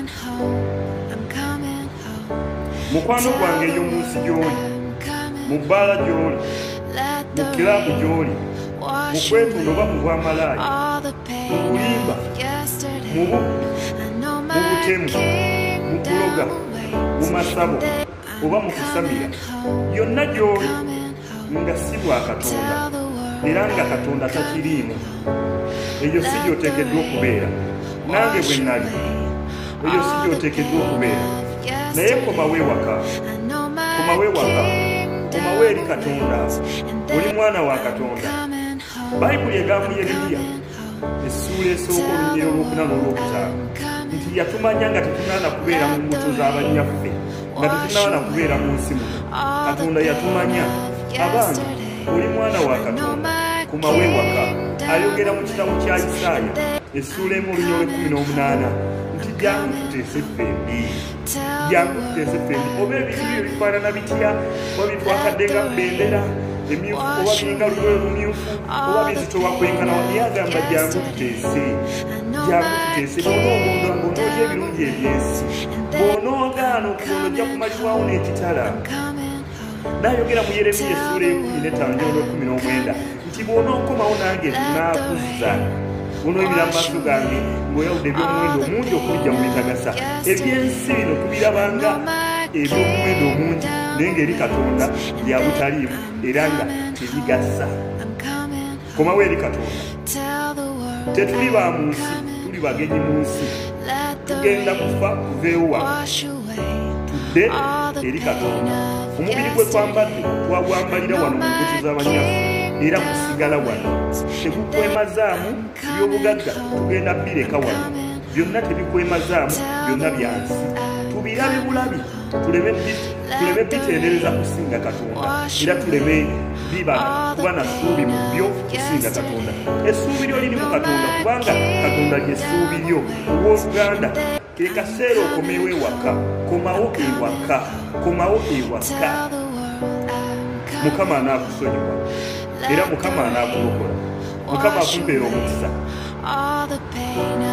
mukwano gwange eyo mu nsi gy'oli, mu bbaala gy'oli, mu kiraabu gy'oli, mu kwetunda oba mu bwamalaaya, mu bulimba, mu bubbi, mu butemu, mu kuloga, mu masabo oba mu kusamira, yonna gy'oli nga si bwa Katonda era nga Katonda takiriimu, eyo si gy'oteekeddwa okubeera. Nange bwe nali, eyo si gy'oteekeddwa okubeera. Naye komawo ewaka, komawo ewaka, komawo eri Katonda, oli mwana wa Katonda. Bayibuli egamba mu Yeremiya essuula esooka olunyiro olwokuna n'olwokutaano nti yatumanya nga tetunaana kubeera mu mbuto z'abannyaffe, nga tetunaana kubeera mu nsi muno. Katonda yatumanya. Abange, oli mwana wa Katonda, komawo ewaka. Ayogera mu kitabo kya Isaaya essuula emu olunyiro 18 nti jangu tuteese ffembi, jangu tuteese ffembi. Oba ebintu byo bifaanana bitya, oba bitwakadde nga bbendera emyufu, oba biringa lugoye lumyufu, oba bizitowa kwenkana, naye agamba jangu tuteese, jangu tuteese. Bw'onoogonda ng'onoolya ebirungi ebyensi, bw'onoogaana okugonda ojja kumalibwawo n'ekitala. N'ayogera mu Yeremiya essuula y'e15 nti bw'onookomawo nange naakuzza, bw'onooyimira mu maaso gange ng'oyawudde eby'omuwendo omungi okubijja mu bitagasa. Ebyensi bino tubirabanga eby'omuwendo omungi, naye ng'eri Katonda bya butaliimu era nga tebigasa. Komawo eri Katonda. Tetuli ba mu nsi, tuli bagenyi mu nsi. Tugenda kufa tuveewo wano, tudde eri Katonda. Omubiri gwe twambadde twagwambalira wano mu mbuto z'abanyaffe era gusigala wano, tegukwemazaamu by'obugagga tugenda bireka wano, byonna tebikwemazaamu, byonna byansi. Tubirabe bulabi, tuleme bitendereza kusinga Katonda era tuleme kuba na ssuubi mu byo kusinga Katonda. Essuubi lyo liri mu Katonda kubanga Katonda ly'essuubi lyo. Owooluganda, ke kaseera okomewo ewaka, komawo ewaka, komawo ewaka. Mukama anaakusonyiwa era Mukama anaakulokola. Mukama akumpeera omukisa.